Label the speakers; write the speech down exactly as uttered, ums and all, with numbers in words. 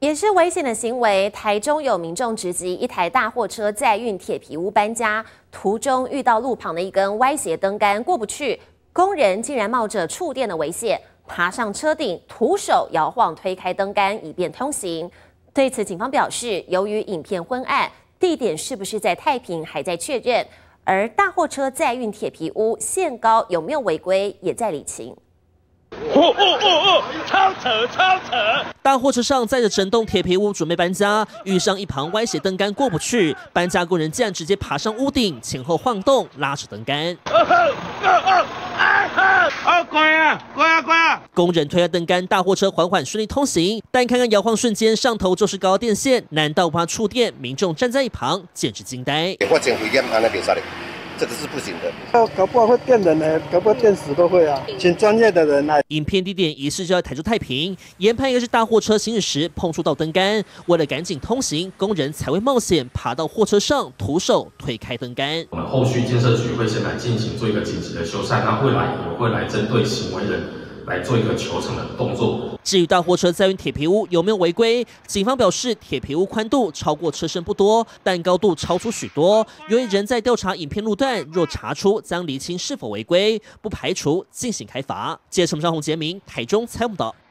Speaker 1: 也是危险的行为。台中有民众直击一台大货车载运铁皮屋搬家，途中遇到路旁的一根歪斜灯杆过不去，工人竟然冒着触电的危险爬上车顶，徒手摇晃推开灯杆以便通行。对此，警方表示，由于影片昏暗，地点是不是在太平还在确认，而大货车载运铁皮屋限高有没有违规，也在理清。
Speaker 2: 哦哦哦哦！超扯超扯！
Speaker 3: 大货车上载着整栋铁皮屋准备搬家，遇上一旁歪斜灯杆过不去，搬家工人竟然直接爬上屋顶，前后晃动，拉扯灯杆。
Speaker 2: 哦哦哦啊！好乖啊，乖啊乖啊！
Speaker 3: 工人推开灯杆，大货车缓缓顺利通行。但看看摇晃瞬间，上头就是高压电线，难道不怕触电？民众站在一旁，简直惊呆。
Speaker 4: 我真危险，安尼别杀你。 这个是不行的，
Speaker 5: 搞搞不好会电人呢，搞不好电死都会啊，请专业的人来。
Speaker 3: 影片地点疑似就在台中太平，研判应该是大货车行驶时碰触到灯杆，为了赶紧通行，工人才会冒险爬到货车上，徒手推开灯杆。
Speaker 6: 我们后续建设局会先来进行做一个紧急的修缮，那未来也会来针对行为人。 来做一个求偿的动作。
Speaker 3: 至于大货车载运铁皮屋有没有违规，警方表示，铁皮屋宽度超过车身不多，但高度超出许多。由于仍在调查影片路段，若查出将厘清是否违规，不排除进行开罚。记者陈尚宏、杰明，台中采访报道。